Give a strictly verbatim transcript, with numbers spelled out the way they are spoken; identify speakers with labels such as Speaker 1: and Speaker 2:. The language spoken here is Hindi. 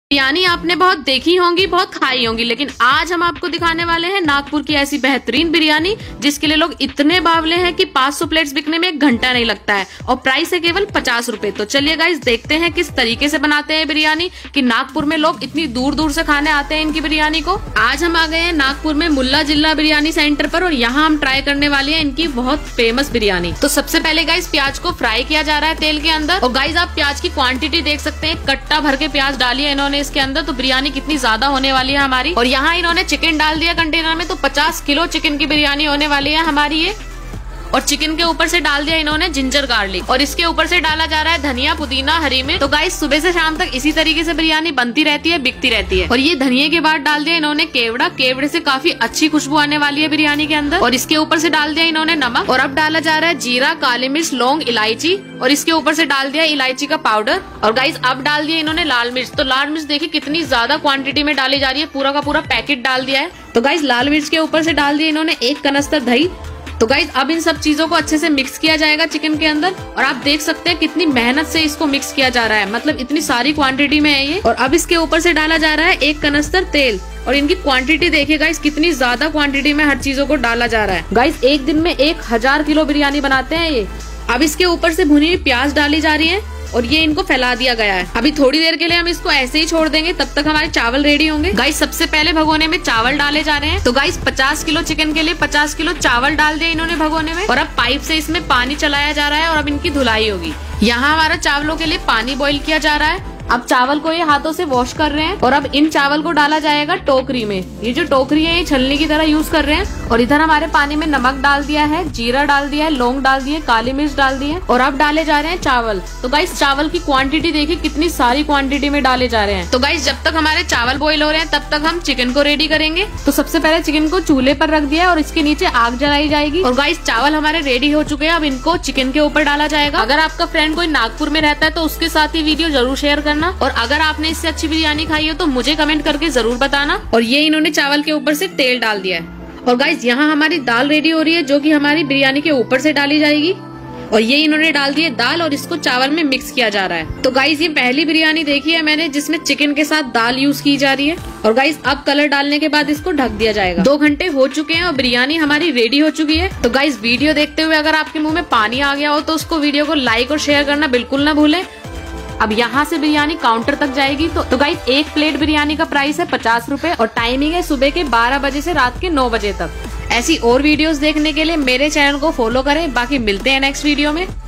Speaker 1: बिरयानी आपने बहुत देखी होंगी, बहुत खाई होंगी, लेकिन आज हम आपको दिखाने वाले हैं नागपुर की ऐसी बेहतरीन बिरयानी जिसके लिए लोग इतने बावले हैं कि पाँच सौ प्लेट्स बिकने में एक घंटा नहीं लगता है और प्राइस है केवल पचास रुपए। तो चलिए गाइस देखते हैं किस तरीके से बनाते हैं बिरयानी, कि नागपुर में लोग इतनी दूर दूर से खाने आते हैं इनकी बिरयानी को। आज हम आ गए हैं नागपुर में मुल्ला जिला बिरयानी सेंटर पर और यहाँ हम ट्राई करने वाले हैं इनकी बहुत फेमस बिरयानी। तो सबसे पहले गाइस प्याज को फ्राई किया जा रहा है तेल के अंदर और गाइस आप प्याज की क्वांटिटी देख सकते हैं, कट्टा भर के प्याज डाली है इन्होंने इसके अंदर, तो बिरयानी कितनी ज्यादा होने वाली है हमारी। और यहाँ इन्होंने चिकन डाल दिया कंटेनर में, तो पचास किलो चिकन की बिरयानी होने वाली है हमारी ये। और चिकन के ऊपर से डाल दिया इन्होंने जिंजर गार्लिक और इसके ऊपर से डाला जा रहा है धनिया पुदीना हरी मिर्च। तो गाइस सुबह से शाम तक इसी तरीके से बिरयानी बनती रहती है, बिकती रहती है। और ये धनिये के बाद डाल दिया इन्होंने केवड़ा, केवड़े से काफी अच्छी खुशबू आने वाली है बिरयानी के अंदर। और इसके ऊपर से डाल दिया इन्होंने नमक और अब डाला जा रहा है जीरा, काली मिर्च, लौंग, इलायची और इसके ऊपर से डाल दिया इलायची का पाउडर। और गाइस अब डाल दिया इन्होंने लाल मिर्च। तो लाल मिर्च देखिए कितनी ज्यादा क्वांटिटी में डाली जा रही है, पूरा का पूरा पैकेट डाल दिया है। तो गाइस लाल मिर्च के ऊपर से डाल दिया इन्होंने एक कनस्तर दही। तो गाइज अब इन सब चीजों को अच्छे से मिक्स किया जाएगा चिकन के अंदर और आप देख सकते हैं कितनी मेहनत से इसको मिक्स किया जा रहा है, मतलब इतनी सारी क्वांटिटी में है ये। और अब इसके ऊपर से डाला जा रहा है एक कनस्तर तेल और इनकी क्वांटिटी देखिए गाइस कितनी ज्यादा क्वांटिटी में हर चीजों को डाला जा रहा है। गाइस एक दिन में एक हजार किलो बिरयानी बनाते हैं ये। अब इसके ऊपर से भुनी हुई प्याज डाली जा रही है और ये इनको फैला दिया गया है। अभी थोड़ी देर के लिए हम इसको ऐसे ही छोड़ देंगे, तब तक हमारे चावल रेडी होंगे। गाइस सबसे पहले भगोने में चावल डाले जा रहे हैं। तो गाइस पचास किलो चिकन के लिए पचास किलो चावल डाल दिया इन्होंने भगोने में और अब पाइप से इसमें पानी चलाया जा रहा है और अब इनकी धुलाई होगी। यहाँ हमारा चावलों के लिए पानी बॉईल किया जा रहा है। अब चावल को ये हाथों से वॉश कर रहे हैं और अब इन चावल को डाला जाएगा टोकरी में। ये जो टोकरी है ये छलनी की तरह यूज कर रहे हैं। और इधर हमारे पानी में नमक डाल दिया है, जीरा डाल दिया है, लौंग डाल दिए, काली मिर्च डाल दी है और अब डाले जा रहे हैं चावल। तो गाइस चावल की क्वांटिटी देखिए कितनी सारी क्वांटिटी में डाले जा रहे हैं। तो गाइस जब तक हमारे चावल बॉईल हो रहे हैं तब तक हम चिकन को रेडी करेंगे। तो सबसे पहले चिकन को चूल्हे पर रख दिया और इसके नीचे आग जलाई जाएगी। और गाइस चावल हमारे रेडी हो चुके हैं, अब इनको चिकन के ऊपर डाला जाएगा। अगर आपका फ्रेंड कोई नागपुर में रहता है तो उसके साथ ही वीडियो जरूर शेयर करना और अगर आपने इससे अच्छी बिरयानी खाई हो तो मुझे कमेंट करके जरूर बताना। और ये इन्होंने चावल के ऊपर से तेल डाल दिया है और गाइस यहाँ हमारी दाल रेडी हो रही है जो कि हमारी बिरयानी के ऊपर से डाली जाएगी। और ये इन्होंने डाल दिए दाल और इसको चावल में मिक्स किया जा रहा है। तो गाइस ये पहली बिरयानी देखी है मैंने जिसमें चिकन के साथ दाल यूज की जा रही है। और गाइस अब कलर डालने के बाद इसको ढक दिया जाएगा। दो घंटे हो चुके हैं और बिरयानी हमारी रेडी हो चुकी है। तो गाइस वीडियो देखते हुए अगर आपके मुंह में पानी आ गया हो तो उसको वीडियो को लाइक और शेयर करना बिल्कुल ना भूलें। अब यहाँ से बिरयानी काउंटर तक जाएगी। तो, तो गाइस एक प्लेट बिरयानी का प्राइस है पचास रुपए और टाइमिंग है सुबह के बारह बजे से रात के नौ बजे तक। ऐसी और वीडियोस देखने के लिए मेरे चैनल को फॉलो करें। बाकी मिलते हैं नेक्स्ट वीडियो में।